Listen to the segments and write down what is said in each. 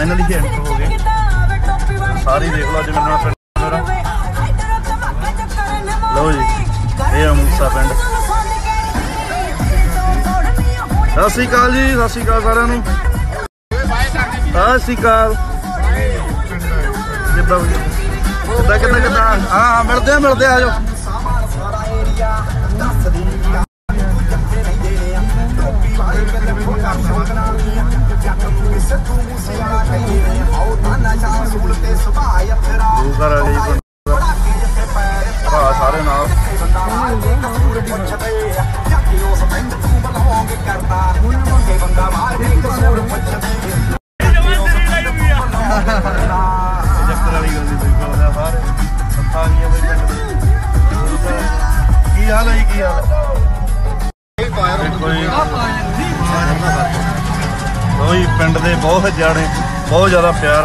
finally enter हो गए सारी देख लो जिन्हें पिंड मेरा लो जी ये मूसा पिंड सत श्री अकाल जी सत श्री अकाल सारिਆਂ ਨੂੰ सत श्री अकाल किदा किदा किदा किदा हाँ मिलते आ जाओ सारे नाल की हाल है की हाल कोई पिंड दे बहुत जाने बहुत ज्यादा प्यार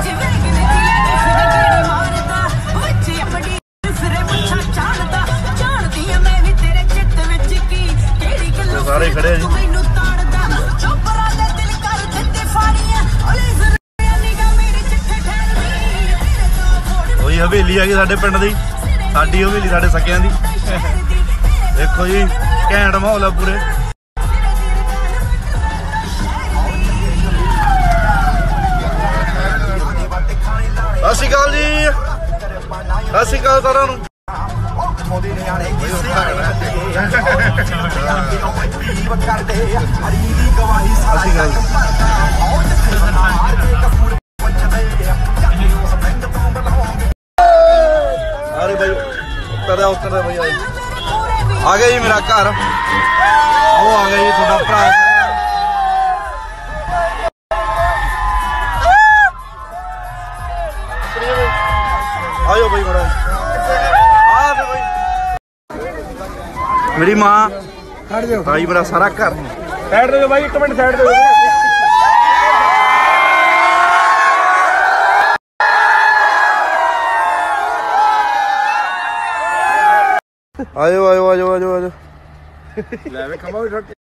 सारे खड़े जी वही हवेली है साडे पिंड दी साडी हवेली साडे सकियां दी देखो जी घैंट माहौल है पूरे सत श्री अकाल जी सत श्री अकाल सारा अरे भाई उतर भाई आ गया जी मेरा घर वो आ गया जी थोड़ा भरा आयो भाई बड़ा भाई मेरी माँ भाई मेरा सारा घर साइड दे भाई एक मिनट साइड दे आयो आयो आजो आजो आजो ले वे खंबा भी